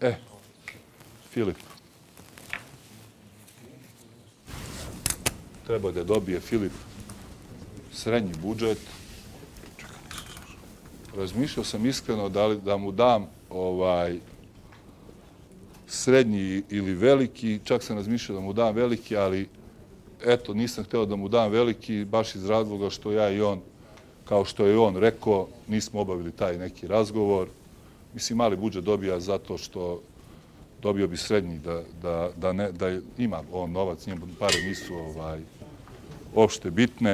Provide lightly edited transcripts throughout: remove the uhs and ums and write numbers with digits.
Filip. Treba da dobije Filip srednji budžet. Razmišljao sam iskreno da mu dam srednji ili veliki. Čak sam razmišljao da mu dam veliki, ali eto, nisam hteo da mu dam veliki, baš iz razloga što ja i on, kao što je on rekao, nismo obavili taj neki razgovor. Mislim, mali budžet dobija zato što dobio bi srednji, da ima on novac, njemu pare nisu uopšte bitne.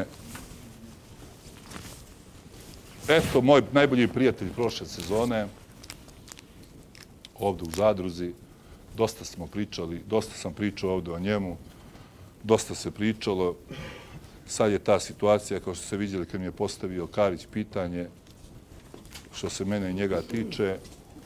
Eto, moj najbolji prijatelj prošle sezone, ovde u Zadruzi, dosta sam pričao ovde o njemu, dosta se pričalo. Sad je ta situacija, kao što ste vidjeli kad mi je postavio Karić pitanje, što se mene i njega tiče.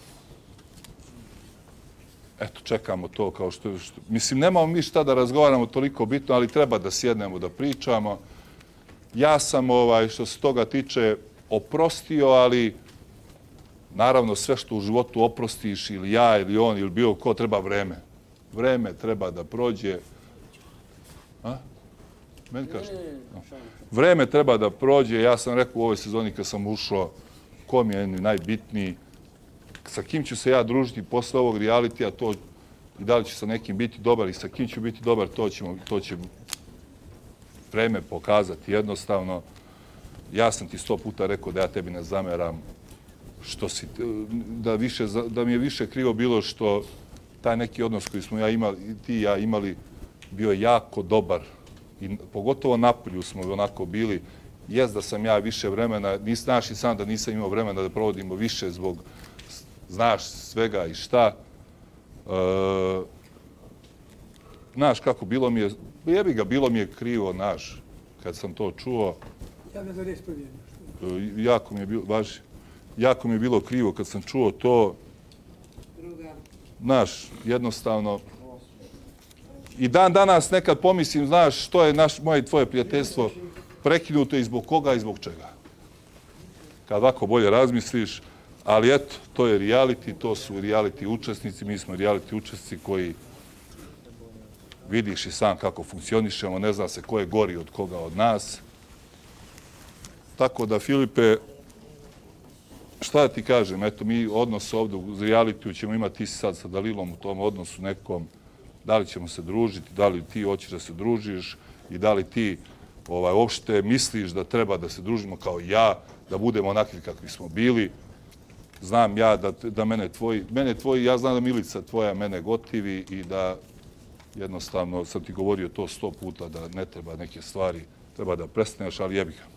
Eto, čekamo to kao što... Mislim, nemamo mi šta da razgovaramo toliko bitno, ali treba da sjednemo, da pričamo. Ja sam, što se toga tiče, oprostio, ali naravno sve što u životu oprostiš, ili ja, ili on, ili bilo ko, treba vreme. Vreme treba da prođe. Meni kažete? Vreme treba da prođe. Ja sam rekao u ovoj sezoni kad sam ušao, ko mi je najbitniji, sa kim ću se ja družiti posle ovog realitija, to i da li će sa nekim biti dobar i sa kim ću biti dobar, to će vreme pokazati. Jednostavno, ja sam ti 100 puta rekao da ja tebi ne zameram, da mi je više krivo bilo što taj neki odnos koji smo ti i ja imali bio jako dobar. I pogotovo napolju smo onako bili. Jest da sam ja više vremena, znaš i sam da nisam imao vremena da provodimo više zbog, znaš, svega i šta. Znaš kako, bilo mi je, jebi ga, bilo mi je krivo, znaš, kad sam to čuo. Ja ne da res provijem. Jako mi je bilo krivo kad sam čuo to. Znaš, jednostavno, i dan danas nekad pomislim, znaš, što je moje i tvoje prijateljstvo prekinuto i zbog koga i zbog čega. Kad ovako bolje razmisliš, ali eto, to je reality, to su reality učesnici, mi smo reality učesnici koji vidiš i sam kako funkcionišemo, ne zna se ko je gori od koga od nas. Tako da, Filipe, šta da ti kažem, eto, mi odnos ovde u realitiju ćemo imati ti sad sa Dalilom u tom odnosu nekom, da li ćemo se družiti, da li ti hoćeš da se družiš i da li ti uopšte misliš da treba da se družimo kao ja, da budemo onakvi kakvi smo bili. Znam ja da mene tvoji, ja znam da Milica tvoja mene gotivi i da jednostavno sam ti govorio to 100 puta da ne treba neke stvari, treba da prestaneš, ali jebi ga.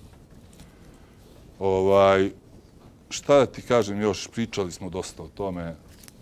Šta da ti kažem još, pričali smo dosta o tome.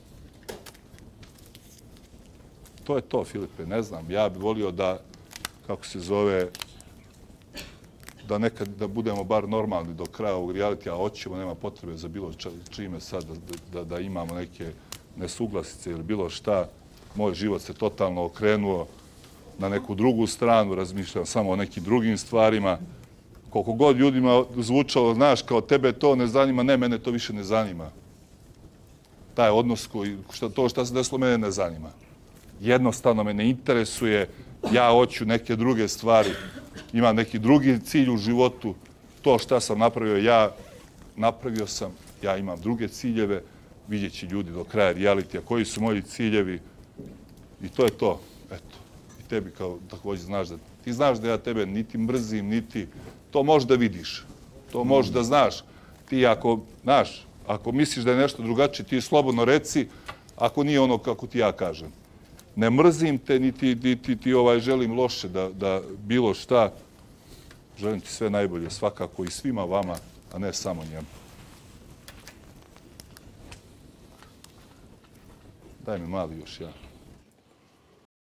To je to, Filipe, ne znam. Ja bih volio da, kako se zove, da nekad da budemo bar normalni do kraja ovog realitija, a hoćemo, nema potrebe za bilo čime sad da imamo neke nesuglasice ili bilo šta. Moj život se totalno okrenuo na neku drugu stranu, razmišljam samo o nekim drugim stvarima. Koliko god ljudima zvučalo, znaš, kao tebe to ne zanima, ne, mene to više ne zanima. Taj odnos to šta se desilo, mene ne zanima. Jednostavno me ne interesuje, ja hoću neke druge stvari, imam neki drugi cilj u životu, to šta sam napravio sam, ja imam druge ciljeve, vidjet će ljudi do kraja realitija koji su moji ciljevi i to je to, eto. I tebi kao također znaš da, ti znaš da ja tebe niti mrzim, niti, to možeš da vidiš, to možeš da znaš. Ti ako, znaš, ako misliš da je nešto drugačije, ti slobodno reci, ako nije ono kako ti ja kažem. Ne mrzim te, niti ti želim loše da bilo šta. Želim ti sve najbolje, svakako i svima vama, a ne samo njemu. Daj mi mali još ja.